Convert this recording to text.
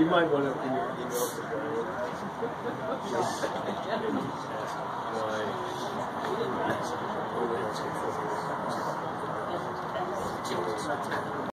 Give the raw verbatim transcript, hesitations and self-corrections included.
You might want to, in your emails to Brian, just maybe ask why only asking for